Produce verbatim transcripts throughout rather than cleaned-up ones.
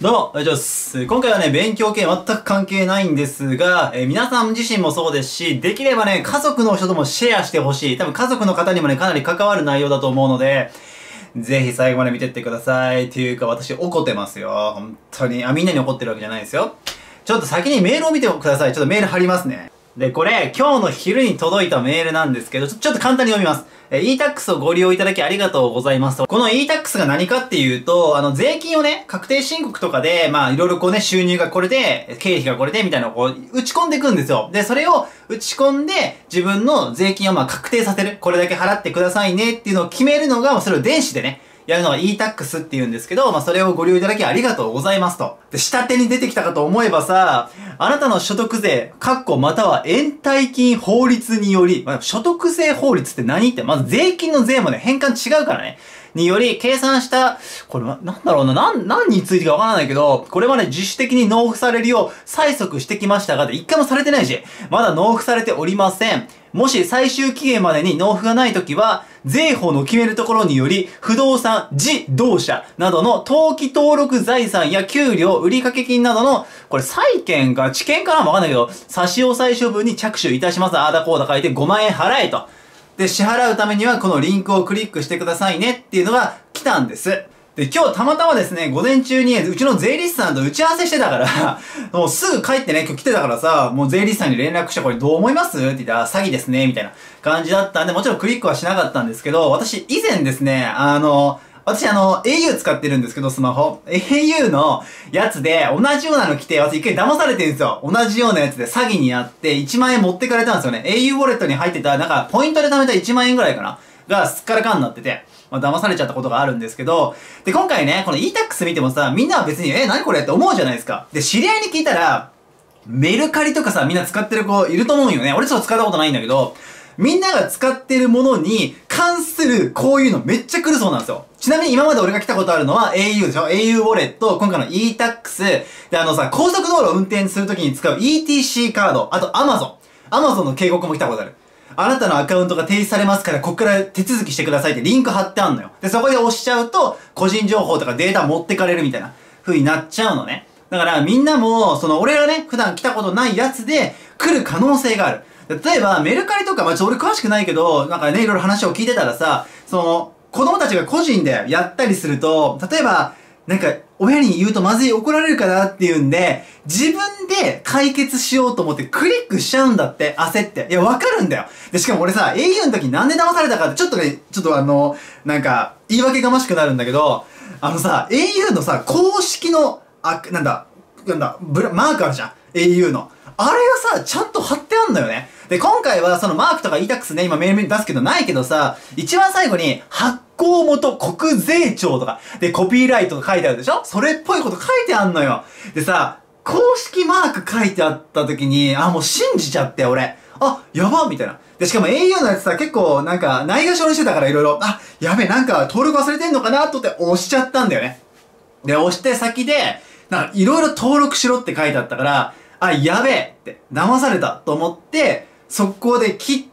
どうも、お願いします。今回はね、勉強系全く関係ないんですが、えー、皆さん自身もそうですし、できればね、家族の人ともシェアしてほしい。多分家族の方にもね、かなり関わる内容だと思うので、ぜひ最後まで見てってください。っていうか、私怒ってますよ。本当に。あ、みんなに怒ってるわけじゃないですよ。ちょっと先にメールを見てください。ちょっとメール貼りますね。で、これ、今日の昼に届いたメールなんですけど、ちょ、ちょっと簡単に読みます。えー、イータックス をご利用いただきありがとうございます。この イータックス が何かっていうと、あの、税金をね、確定申告とかで、まあ、いろいろこうね、収入がこれで、経費がこれで、みたいなのをこう、打ち込んでいくんですよ。で、それを打ち込んで、自分の税金をまあ、確定させる。これだけ払ってくださいねっていうのを決めるのが、それを電子でね、やるのが イータックス って言うんですけど、まあ、それをご利用いただきありがとうございますと。で、下手に出てきたかと思えばさ、あなたの所得税、括弧または延滞金法律により、まあ、所得税法律って何って、まず税金の税もね、変換違うからね。により、計算した、これは、なんだろうな、なん、何についてかわからないけど、これはね、自主的に納付されるよう催促してきましたが、で、一回もされてないし、まだ納付されておりません。もし最終期限までに納付がないときは、税法の決めるところにより、不動産、自動車などの登記登録財産や給料、売掛金などの、これ債権か知見かなわかんないけど、差し押さえ処分に着手いたします。あーだこうだ書いてごまんえん払えと。で、支払うためにはこのリンクをクリックしてくださいねっていうのが来たんです。で、今日たまたまですね、午前中にうちの税理士さんと打ち合わせしてたから、もうすぐ帰ってね、今日来てたからさ、もう税理士さんに連絡して、これどう思いますって言ったら、詐欺ですね、みたいな感じだったんで、もちろんクリックはしなかったんですけど、私以前ですね、あの、私あの、エーユー 使ってるんですけど、スマホ。エーユー のやつで、同じようなの来て、私一回騙されてるんですよ。同じようなやつで詐欺にあって、いちまんえん持ってかれたんですよね。エーユー ウォレットに入ってた、なんか、ポイントで貯めたいちまんえんぐらいかなが、すっからかんになってて、まあ、騙されちゃったことがあるんですけど、で、今回ね、この イータックス 見てもさ、みんなは別に、え、何これって思うじゃないですか。で、知り合いに聞いたら、メルカリとかさ、みんな使ってる子いると思うよね。俺ちょっと使ったことないんだけど、みんなが使ってるものに関するこういうのめっちゃ来るそうなんですよ。ちなみに今まで俺が来たことあるのは エーユー でしょ ?エーユー ウォレット、今回の イータックス、で、あのさ、高速道路を運転するときに使う イーティーシー カード、あと Amazon。Amazon の警告も来たことある。あなたのアカウントが停止されますから、こっから手続きしてくださいってリンク貼ってあんのよ。で、そこで押しちゃうと、個人情報とかデータ持ってかれるみたいな風になっちゃうのね。だからみんなも、その俺がね、普段来たことないやつで来る可能性がある。例えば、メルカリとか、まあ、ちょ、俺詳しくないけど、なんかね、いろいろ話を聞いてたらさ、その、子供たちが個人でやったりすると、例えば、なんか、親に言うとまずい、怒られるかなっていうんで、自分で解決しようと思ってクリックしちゃうんだって、焦って。いや、わかるんだよ。で、しかも俺さ、エーユー の時なんで騙されたかって、ちょっとね、ちょっとあの、なんか、言い訳がましくなるんだけど、あのさ、エーユー のさ、公式の、あ、なんだ、なんだ、ブラ、マークあるじゃん。エーユー の。あれがさ、ちゃんと貼ってあんのよね。で、今回はそのマークとか イータックス ね、今メール出すけどないけどさ、一番最後に発行元国税庁とか、で、コピーライトが書いてあるでしょ？それっぽいこと書いてあんのよ。でさ、公式マーク書いてあった時に、あ、もう信じちゃって俺。あ、やばみたいな。で、しかも エーユー のやつさ、結構なんか、ないがしろにしてたからいろいろ、あ、やべえ、なんか登録忘れてんのかなとって押しちゃったんだよね。で、押して先で、なんかいろいろ登録しろって書いてあったから、あ、やべえって、騙されたと思って、速攻で切って、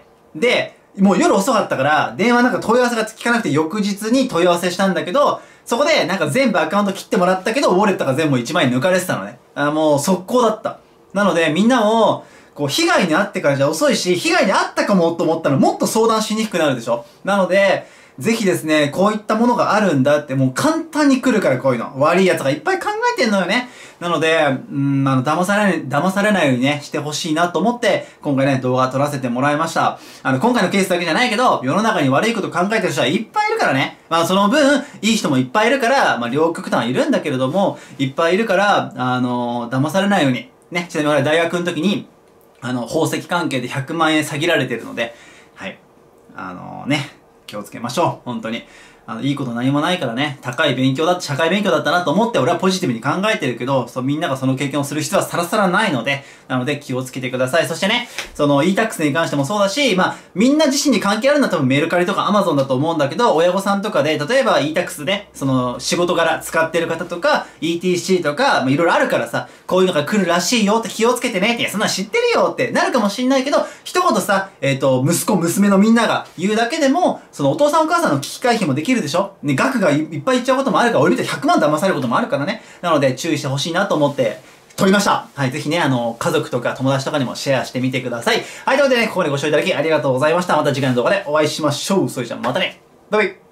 で、もう夜遅かったから、電話なんか問い合わせが聞かなくて翌日に問い合わせしたんだけど、そこでなんか全部アカウント切ってもらったけど、ウォレットが全部いちまんえん抜かれてたのね。あ、もう速攻だった。なのでみんなも、こう、被害に遭ってからじゃ遅いし、被害に遭ったかもと思ったらもっと相談しにくくなるでしょ？なので、ぜひですね、こういったものがあるんだって、もう簡単に来るからこういうの。悪い奴がいっぱい考えてんのよね。なので、うん、あの、騙されない、騙されないようにね、してほしいなと思って、今回ね、動画撮らせてもらいました。あの、今回のケースだけじゃないけど、世の中に悪いこと考えてる人はいっぱいいるからね。まあ、その分、いい人もいっぱいいるから、まあ、両極端いるんだけれども、いっぱいいるから、あの、騙されないように。ね、ちなみに俺大学の時に、あの、宝石関係でひゃくまんえん詐欺られてるので、はい。あのね、気をつけましょう。本当に。あの、いいこと何もないからね、高い勉強だって、社会勉強だったなと思って俺はポジティブに考えてるけど、そう、みんながその経験をする必要はさらさらないので、なので気をつけてください。そしてね、その イータックス に関してもそうだし、まあ、みんな自身に関係あるのは多分メルカリとか Amazon だと思うんだけど、親御さんとかで、例えば イータックス で、その仕事柄使ってる方とか、イーティーシー とか、まあ、いろいろあるからさ、こういうのが来るらしいよって気をつけてねって、いや、そんなの知ってるよってなるかもしんないけど、一言さ、えっと、息子、娘のみんなが言うだけでも、そのお父さんお母さんの危機回避もできるるでしょね、額がいっぱいいっちゃうこともあるから、俺見てひゃくまん騙されることもあるからね。なので注意してほしいなと思って、撮りました。はい、ぜひね、あの、家族とか友達とかにもシェアしてみてください。はい、ということでね、ここまでご視聴いただきありがとうございました。また次回の動画でお会いしましょう。それじゃあまたね。バイバイ。